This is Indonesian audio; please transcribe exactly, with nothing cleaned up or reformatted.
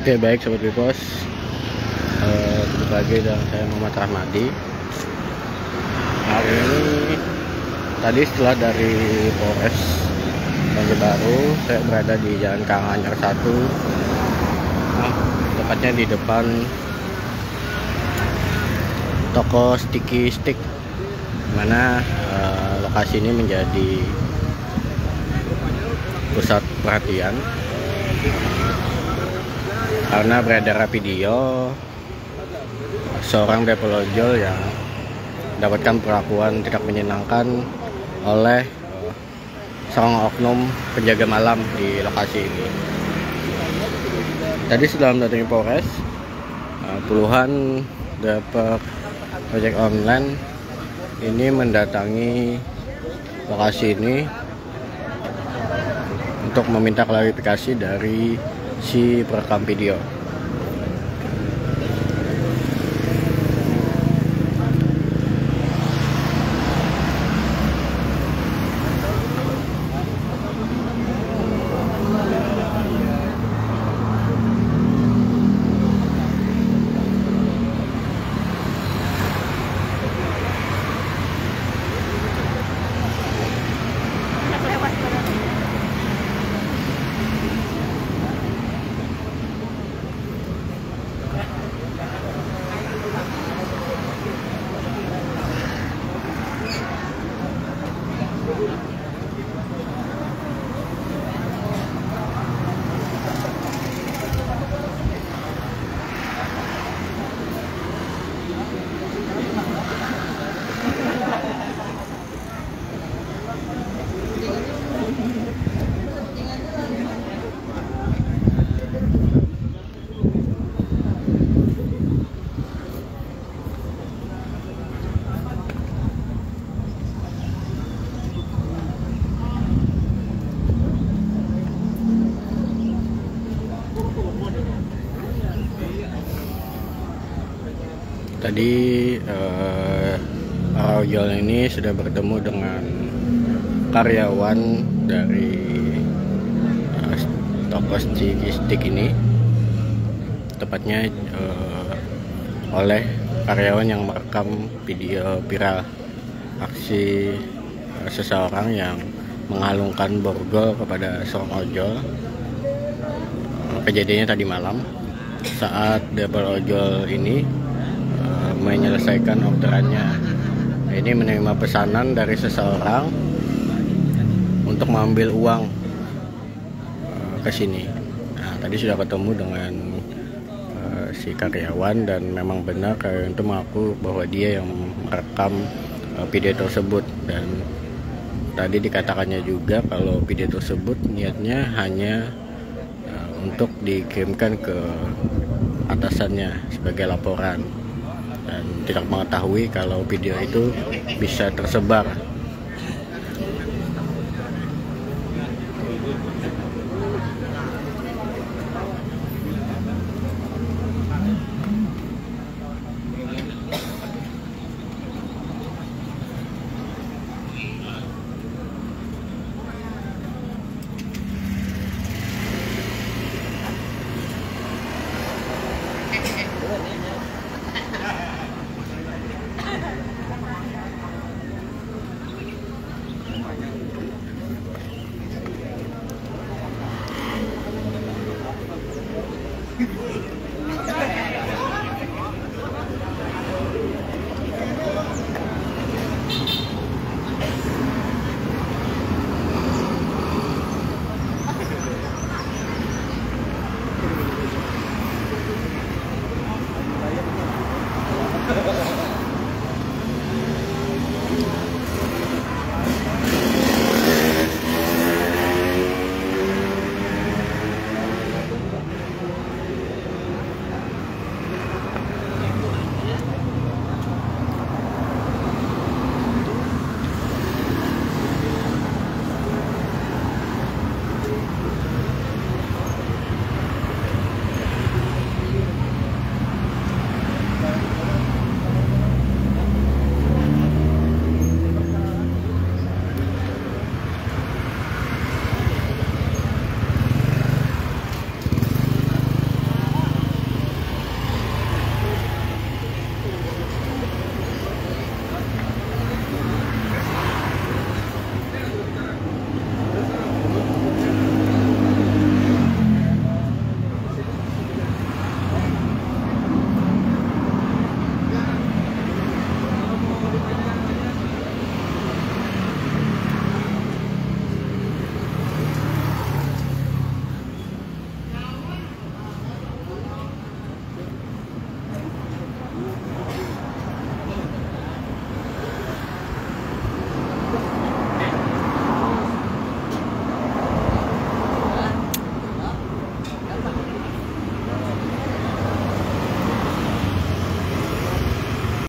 Oke, baik Sobat Bipos, uh, kembali lagi dengan saya Muhammad Rahmadi. Hari ini tadi setelah dari Polres Banjar Baru, saya berada di Jalan Karanganyar satu, nah, tepatnya di depan toko Sticky Stick, mana uh, lokasi ini menjadi pusat perhatian karena beredar video seorang depol ojol yang mendapatkan perlakuan tidak menyenangkan oleh seorang oknum penjaga malam di lokasi ini. Tadi setelah mendatangi Polres, puluhan depol ojek online ini mendatangi lokasi ini untuk meminta klarifikasi dari si perekam video. Tadi eh, para ojol ini sudah bertemu dengan karyawan dari eh, toko Sticky Stick ini, tepatnya eh, oleh karyawan yang merekam video viral aksi eh, seseorang yang menghalungkan borgol kepada seorang ojol. Kejadiannya tadi malam saat depol ojol ini menyelesaikan orderannya. Ini menerima pesanan dari seseorang untuk mengambil uang ke sini. Nah, tadi sudah ketemu dengan uh, si karyawan dan memang benar karyawan itu mengaku bahwa dia yang merekam uh, video tersebut, dan tadi dikatakannya juga kalau video tersebut niatnya hanya uh, untuk dikirimkan ke atasannya sebagai laporan, dan tidak mengetahui kalau video itu bisa tersebar.